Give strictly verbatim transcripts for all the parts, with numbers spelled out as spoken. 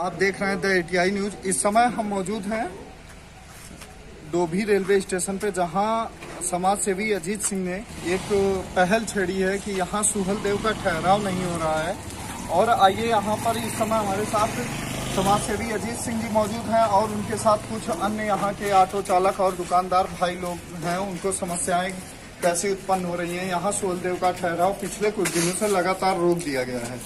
आप देख रहे हैं द एटीआई न्यूज। इस समय हम मौजूद हैं डोभी रेलवे स्टेशन पे, जहां समाज सेवी अजीत सिंह ने एक पहल छेड़ी है कि यहां सुहल देव का ठहराव नहीं हो रहा है। और आइए यहां पर इस समय हमारे साथ समाज सेवी अजीत सिंह जी मौजूद हैं और उनके साथ कुछ अन्य यहां के ऑटो चालक और दुकानदार भाई लोग हैं। उनको समस्याएं कैसे उत्पन्न हो रही हैं। यहाँ सुहल देव का ठहराव पिछले कुछ दिनों से लगातार रोक दिया गया है।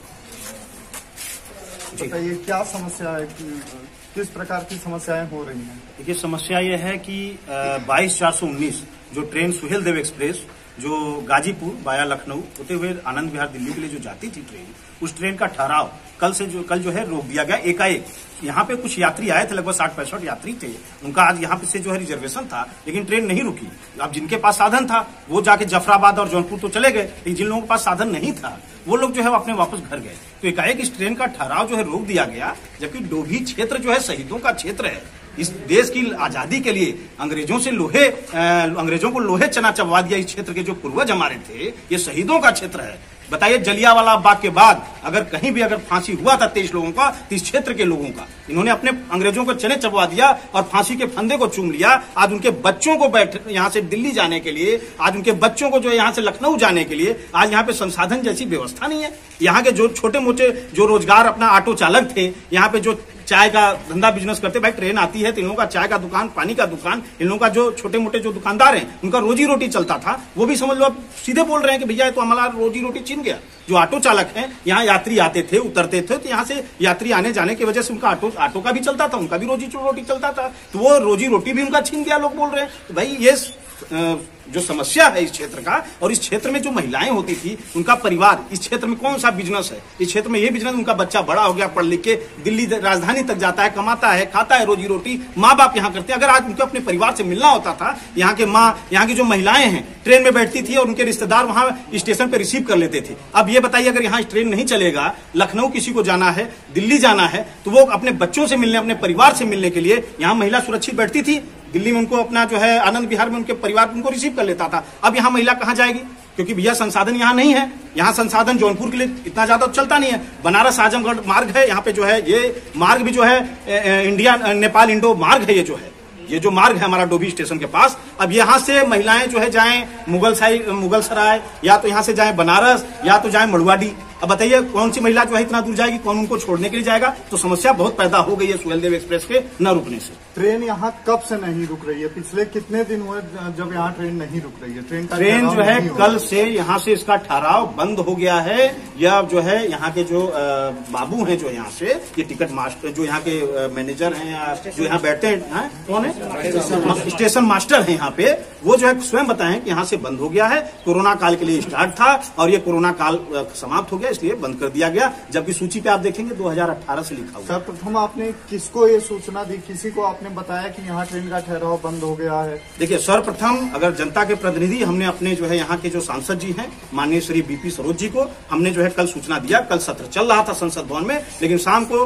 बताइए क्या समस्या है, किस प्रकार की समस्याएं हो रही हैं? देखिए, समस्या ये है कि बाईस चार सौ उन्नीस जो ट्रेन सुहेल देव एक्सप्रेस जो गाजीपुर वाया लखनऊ होते हुए आनंद विहार दिल्ली के लिए जो जाती थी ट्रेन, उस ट्रेन का ठहराव कल से जो कल जो है रोक दिया गया एकाएक। यहाँ पे कुछ यात्री आए थे, लगभग साठ पैंसठ यात्री थे, उनका आज यहाँ पे से जो है रिजर्वेशन था, लेकिन ट्रेन नहीं रुकी। अब जिनके पास साधन था वो जाके जफराबाद और जौनपुर तो चले गए, लेकिन जिन लोगों के पास साधन नहीं था वो लोग जो है अपने वापस घर गए। तो एकाएक इस ट्रेन का ठहराव जो है रोक दिया गया, जबकि डोभी क्षेत्र जो है शहीदों का क्षेत्र है। इस देश की आजादी के लिए अंग्रेजों से लोहे अंग्रेजों को लोहे चना चबवा दिया। इस क्षेत्र के जो पूर्वज हमारे थे, ये शहीदों का क्षेत्र है। बताइए, जलियांवाला बाग के बाद अगर कहीं भी अगर फांसी हुआ था तेईस लोगों का, तो इस क्षेत्र के लोगों का, इन्होंने अपने अंग्रेजों को चने चबवा दिया और फांसी के फंदे को चूम लिया। आज उनके बच्चों को बैठ यहाँ से दिल्ली जाने के लिए, आज उनके बच्चों को जो यहाँ से लखनऊ जाने के लिए आज यहाँ पे संसाधन जैसी व्यवस्था नहीं है। यहाँ के जो छोटे मोटे जो रोजगार अपना ऑटो चालक थे, यहाँ पे जो चाय का धंधा बिजनेस करते, भाई ट्रेन आती है तो इन लोगों का चाय का दुकान, पानी का दुकान, इन लोगों का जो छोटे मोटे जो दुकानदार हैं उनका रोजी रोटी चलता था, वो भी समझ लो अब सीधे बोल रहे हैं कि भैया तो हमारा रोजी रोटी छिन गया। जो ऑटो चालक हैं, यहाँ यात्री आते थे उतरते थे, तो यहाँ से यात्री आने जाने की वजह से उनका ऑटो ऑटो का भी चलता था, उनका भी रोजी रोटी चलता था, तो वो रोजी रोटी भी उनका छिन गया। लोग बोल रहे हैं तो भाई ये जो समस्या है इस क्षेत्र का, और इस क्षेत्र में जो महिलाएं होती थी उनका परिवार, इस क्षेत्र में कौन सा बिजनेस है? इस क्षेत्र में ये बिजनेस, उनका बच्चा बड़ा हो गया, पढ़ लिख के दिल्ली राजधानी तक जाता है, कमाता है, खाता है, रोजी रोटी माँ बाप यहाँ करते हैं। अगर आज उनको अपने परिवार से मिलना होता था, यहाँ के माँ, यहाँ की जो महिलाएं हैं ट्रेन में बैठती थी और उनके रिश्तेदार वहां स्टेशन पे रिसीव कर लेते थे। अब ये बताइए, अगर यहाँ ट्रेन नहीं चलेगा, लखनऊ किसी को जाना है, दिल्ली जाना है, तो वो अपने बच्चों से मिलने, अपने परिवार से मिलने के लिए यहाँ महिला सुरक्षित बैठती थी। दिल्ली में उनको अपना जो है आनंद विहार में उनके परिवार उनको रिसीव कर लेता था। अब यहाँ महिला कहाँ जाएगी? क्योंकि भैया संसाधन यहाँ नहीं है। यहाँ संसाधन जौनपुर के लिए इतना ज्यादा चलता नहीं है। बनारस आजमगढ़ मार्ग है, यहाँ पे जो है ये मार्ग भी जो है इंडिया नेपाल इंडो मार्ग है, ये जो है ये जो मार्ग है हमारा डोभी स्टेशन के पास। अब यहाँ से महिलाएं जो है जाएं मुगल साई मुगल सराय, या तो यहाँ से जाएं बनारस, या तो जाएं मड़ुआडी। अब बताइए कौन सी महिला जो है इतना दूर जाएगी, कौन उनको छोड़ने के लिए जाएगा? तो समस्या बहुत पैदा हो गई है सुहेल देव एक्सप्रेस के न रुकने से। ट्रेन यहाँ कब से नहीं रुक रही है? पिछले कितने दिन हुए जब यहाँ ट्रेन नहीं रुक रही है? ट्रेन का ट्रेन जो है कल से यहाँ से इसका ठहराव बंद हो गया है। या जो है यहाँ के जो बाबू हैं जो यहाँ से ये टिकट मास्टर, जो यहाँ के मैनेजर हैं या जो यहाँ बैठते हैं, कौन है, स्टेशन मास्टर है यहाँ पे, वो जो है स्वयं बताएं कि यहाँ से बंद हो गया है। कोरोना काल के लिए स्टार्ट था और ये कोरोना काल समाप्त हो गया, इसलिए बंद कर दिया गया। जबकि सूची पे आप देखेंगे दो हज़ार अठारह से लिखा हुआ। सर्वप्रथम आपने किसको ये सूचना दी, किसी को आपने बताया कि यहाँ ट्रेन का ठहराव बंद हो गया है? देखिए, सर्वप्रथम अगर जनता के प्रतिनिधि हमने अपने जो है यहाँ के जो सांसद जी हैं माननीय श्री बीपी सरोज जी को हमने जो है कल सूचना दिया। कल सत्र चल रहा था संसद भवन में, लेकिन शाम को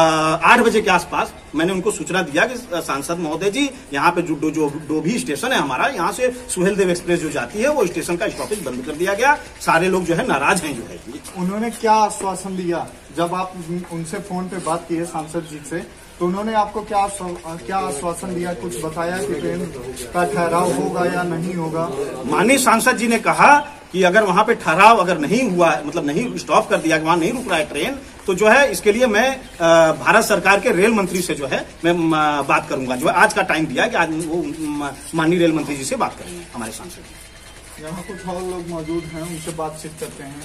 आठ बजे के आसपास मैंने उनको सूचना दिया कि सांसद महोदय जी, यहाँ पे जो जो डोभी स्टेशन है हमारा, यहाँ से सुहेल देव एक्सप्रेस जो जाती है वो स्टेशन का स्टॉपेज बंद कर दिया गया। सारे लोग जो है नाराज हैं। जो है उन्होंने क्या आश्वासन दिया जब आप उनसे फोन पे बात की है सांसद जी से, तो उन्होंने आपको क्या क्या आश्वासन दिया? कुछ बताया कि ट्रेन का ठहराव होगा या नहीं होगा? माननीय सांसद जी ने कहा कि अगर वहां पे ठहराव अगर नहीं हुआ, मतलब नहीं स्टॉप कर दिया, वहां नहीं रुक रहा है ट्रेन, तो जो है इसके लिए मैं भारत सरकार के रेल मंत्री से जो है मैं बात करूंगा। जो है आज का टाइम दिया कि आज वो माननीय रेल मंत्री जी से बात करेंगे हमारे सांसद। यहाँ कुछ और लोग मौजूद हैं, उनसे बातचीत करते हैं।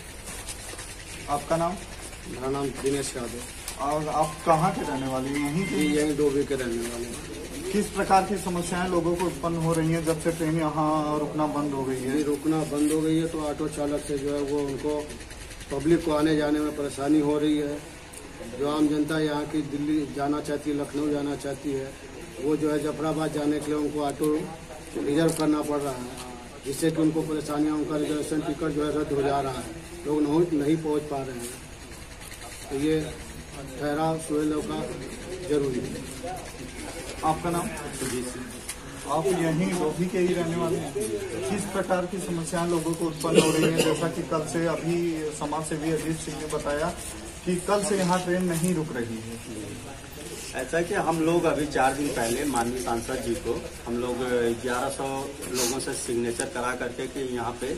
आपका नाम? मेरा नाम दिनेश यादव। और आप कहाँ के रहने वाले हैं? यहीं के? यहीं डोभी के रहने वाले। किस प्रकार की समस्याएं लोगों को उत्पन्न हो रही हैं जब से ट्रेन यहाँ रुकना बंद हो गई है? रुकना बंद हो गई है तो ऑटो चालक से जो है वो उनको पब्लिक को आने जाने में परेशानी हो रही है। जो आम जनता यहाँ की दिल्ली जाना चाहती है, लखनऊ जाना चाहती है, वो जो है जफराबाद जाने के लिए उनको ऑटो रिजर्व करना पड़ रहा है, जिससे कि उनको परेशानियाँ, उनका रिजर्वेशन टिकट जो है रद्द हो जा रहा है, लोग नहीं नहीं पहुँच पा रहे हैं। तो ये ठहराव सुहेल देव का जरूरी है। आपका नाम? आप यहीं डोभी के ही रहने वाले हैं। किस प्रकार की समस्याएं लोगों को उत्पन्न हो रही हैं? जैसा कि कल से अभी समाज सेवी अजीत सिंह ने बताया कि कल से यहाँ ट्रेन नहीं रुक रही है? ऐसा कि हम लोग अभी चार दिन पहले माननीय सांसद जी को हम लोग ग्यारह सौ लोगों से सिग्नेचर करा करके कि यहाँ पे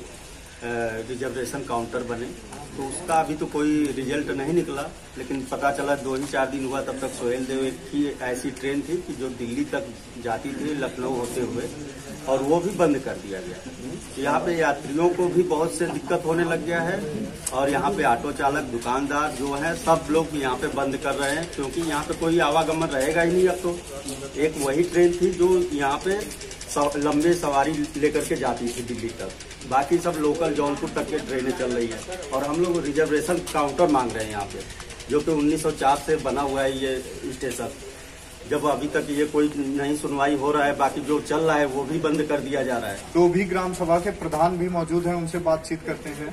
रिजर्वेशन काउंटर बने, तो उसका अभी तो कोई रिजल्ट नहीं निकला। लेकिन पता चला दो ही चार दिन हुआ, तब तक सोहेल देव एक ही ऐसी ट्रेन थी कि जो दिल्ली तक जाती थी लखनऊ होते हुए, और वो भी बंद कर दिया गया। यहाँ पे यात्रियों को भी बहुत से दिक्कत होने लग गया है, और यहाँ पे ऑटो चालक, दुकानदार जो है सब लोग यहाँ पे बंद कर रहे हैं, क्योंकि यहाँ पे कोई आवागमन रहेगा ही नहीं। अब तो एक वही ट्रेन थी जो यहाँ पे लंबे सवारी लेकर के जाती थी दिल्ली तक, बाकी सब लोकल जौनपुर तक की ट्रेनें चल रही है। और हम लोग रिजर्वेशन काउंटर मांग रहे हैं यहाँ पे, जो कि उन्नीस सौ चार से बना हुआ है ये स्टेशन। जब अभी तक ये कोई नहीं सुनवाई हो रहा है, बाकी जो चल रहा है वो भी बंद कर दिया जा रहा है। तो भी ग्राम सभा के प्रधान भी मौजूद हैं, उनसे बातचीत करते हैं।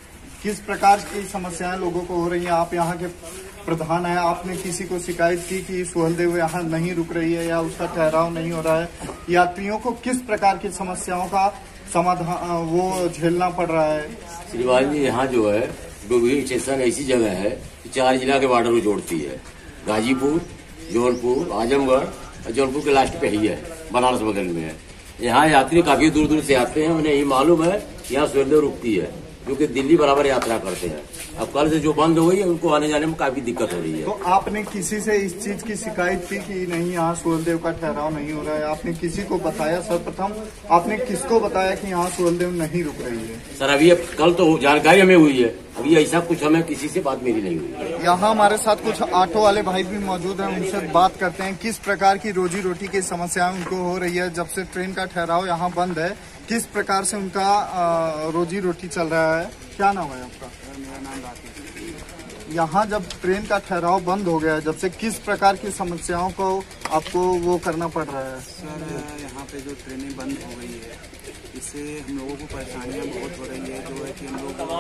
किस प्रकार की समस्याएं लोगों को हो रही हैं? आप यहाँ के प्रधान हैं, आपने किसी को शिकायत की कि सोहेल देव यहाँ नहीं रुक रही है या उसका ठहराव नहीं हो रहा है? यात्रियों को किस प्रकार की समस्याओं का समाधान वो झेलना पड़ रहा है? श्रीवाल जी, यहाँ जो है डोभी स्टेशन ऐसी जगह है कि चार जिला के बॉर्डर को जोड़ती है। गाजीपुर, जौनपुर, आजमगढ़ और जौनपुर के लास्ट पे ही है, बनारस बगल में है। यहाँ यात्री काफी दूर दूर से आते हैं, उन्हें ये मालूम है यहाँ सोहेल देव रुकती है, जो कि दिल्ली बराबर यात्रा करते हैं। अब कल से जो बंद हो गई है, उनको आने जाने में काफी दिक्कत हो रही है। तो आपने किसी से इस चीज की शिकायत की कि नहीं यहाँ सोहेल देव का ठहराव नहीं हो रहा है? आपने किसी को बताया? सर्वप्रथम आपने किसको बताया कि यहाँ सोहेल देव नहीं रुक रही है? सर अभी अब कल तो जानकारी हमें हुई है, अभी ऐसा कुछ हमें किसी से बात मेरी नहीं हुई। यहाँ हमारे साथ कुछ ऑटो वाले भाई भी मौजूद हैं, उनसे बात करते हैं किस प्रकार की रोजी रोटी की समस्याएं उनको हो रही है। जब से ट्रेन का ठहराव यहाँ बंद है, किस प्रकार से उनका रोजी रोटी चल रहा है? क्या नाम है आपका? मेरा नाम राकेश। यहाँ जब ट्रेन का ठहराव बंद हो गया है, जब से किस प्रकार की समस्याओं को आपको वो करना पड़ रहा है? सर यहाँ पे जो ट्रेनें बंद हो गई है, इससे हम लोगों को परेशानियाँ बहुत हो रही है। जो है कि हम लोग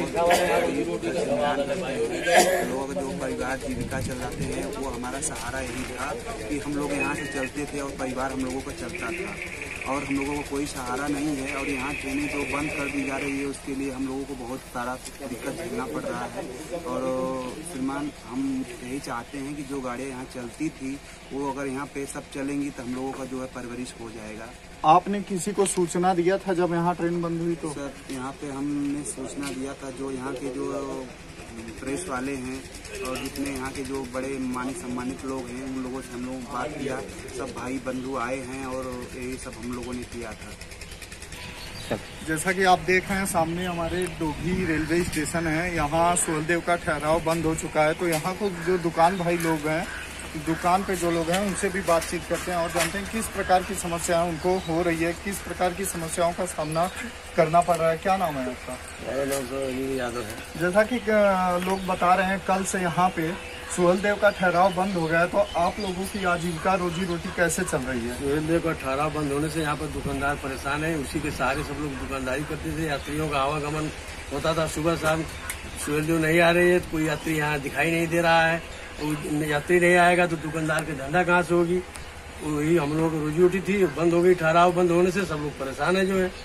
लोगों का जो परिवार जीविका चलाते हैं, वो हमारा सहारा यही था कि हम लोग यहाँ से चलते थे और परिवार हम लोगों का चलता था, और हम लोगों को कोई सहारा नहीं है। और यहाँ ट्रेनें जो बंद कर दी जा रही है, उसके लिए हम लोगों को बहुत सारा दिक्कत झेलना पड़ रहा है। और श्रीमान, हम यही चाहते हैं कि जो गाड़ियाँ यहाँ चलती थी, वो अगर यहाँ पे सब चलेंगी तो हम लोगों का जो है परवरिश हो जाएगा। आपने किसी को सूचना दिया था जब यहाँ ट्रेन बंद हुई? तो सर यहाँ पे हमने सूचना दिया था, जो यहाँ के जो प्रेस वाले हैं और जितने यहाँ के जो बड़े मानित सम्मानित लोग हैं, उन लोगों से हम लोग बात किया। सब भाई बंधु आए हैं और यही सब हम लोगों ने किया था। जैसा कि आप देख रहे हैं सामने हमारे डोभी रेलवे स्टेशन है, यहाँ सोहेल देव का ठहराव बंद हो चुका है। तो यहाँ को जो दुकान भाई लोग हैं, दुकान पे जो लोग हैं, उनसे भी बातचीत करते हैं और जानते हैं किस प्रकार की समस्याएं उनको हो रही है, किस प्रकार की समस्याओं का सामना करना पड़ रहा है। क्या नाम है आपका? मेरा नाम तो अनिल यादव है। जैसा कि लोग बता रहे हैं कल से यहाँ पे सोहेल देव का ठहराव बंद हो गया है, तो आप लोगों की आजीविका रोजी रोटी कैसे चल रही है? सोहेल देव का ठहराव बंद होने से यहाँ पर दुकानदार परेशान है। उसी के सहारे सब लोग दुकानदारी करते थे। यात्रियों का आवागमन होता था सुबह शाम। सोहेल देव नहीं आ रही है, कोई यात्री यहाँ दिखाई नहीं दे रहा है। यात्री नहीं आएगा तो दुकानदार के धंधा कहाँ से होगी? वही हम लोग रोजी रोटी थी, बंद हो गई। ठहराव बंद होने से सब लोग परेशान है जो है।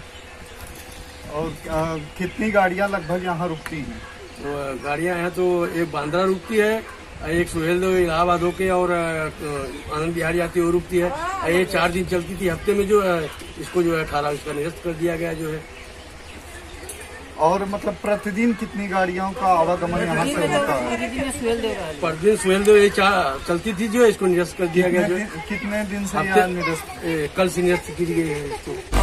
और आ, कितनी गाड़ियाँ लगभग यहाँ रुकती हैं? तो गाड़ियाँ हैं तो एक बांद्रा रुकती है, एक सोहेल देव इलाहाबाद होके और आनंद विहार आती है वो रुकती है। ये चार दिन चलती थी, हफ्ते में जो है इसको जो है ठहराव इसका निरस्त कर दिया गया जो है। और मतलब प्रतिदिन कितनी गाड़ियों का आवागमन यहाँ से होता है? प्रतिदिन सोहेल देव ये चलती थी, जो है इसको निरस्त कर दिया गया जो है। कितने दिन से यहाँ निरस्त? कल से निरस्त की गई है इसको।